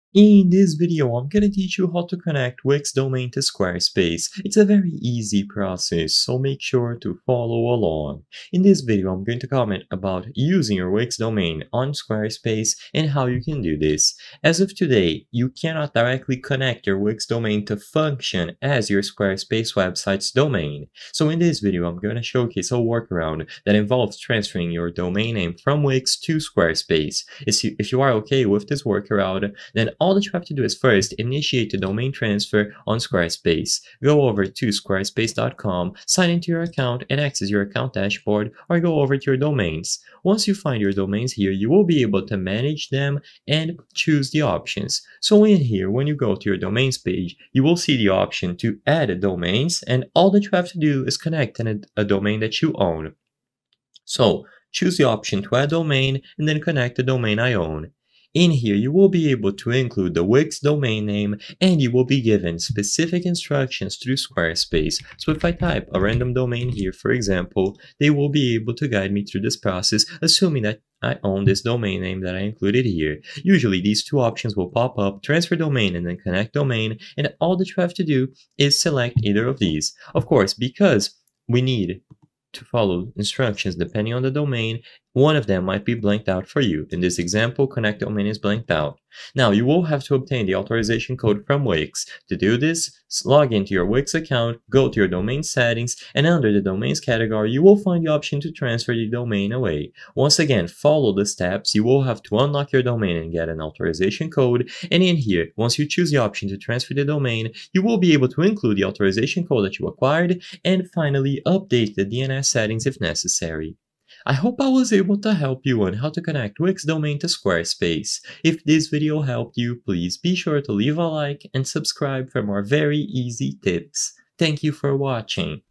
In this video, I'm gonna teach you how to connect WIX domain to Squarespace. It's a very easy process, so make sure to follow along. In this video, I'm going to comment about using your WIX domain on Squarespace and how you can do this. As of today, you cannot directly connect your WIX domain to function as your Squarespace website's domain. So in this video, I'm going to showcase a workaround that involves transferring your domain name from WIX to Squarespace. If you are okay with this workaround, then all that you have to do is first initiate the domain transfer on Squarespace. Go over to squarespace.com, sign into your account and access your account dashboard, or go over to your domains. Once you find your domains here, you will be able to manage them and choose the options. So in here, when you go to your domains page, you will see the option to add domains, and all that you have to do is connect a domain that you own. So choose the option to add domain and then connect the domain I own. In here, you will be able to include the WIX domain name and you will be given specific instructions through Squarespace. So if I type a random domain here, for example, they will be able to guide me through this process, assuming that I own this domain name that I included here. Usually these two options will pop up, transfer domain and then connect domain, and all that you have to do is select either of these. Of course, because we need to follow instructions depending on the domain, one of them might be blanked out for you. In this example, connect domain is blanked out. Now, you will have to obtain the authorization code from WIX. To do this, log into your WIX account, go to your domain settings, and under the domains category, you will find the option to transfer the domain away. Once again, follow the steps. You will have to unlock your domain and get an authorization code. And in here, once you choose the option to transfer the domain, you will be able to include the authorization code that you acquired, and finally, update the DNS settings if necessary. I hope I was able to help you on how to connect WIX domain to Squarespace. If this video helped you, please be sure to leave a like and subscribe for more very easy tips. Thank you for watching.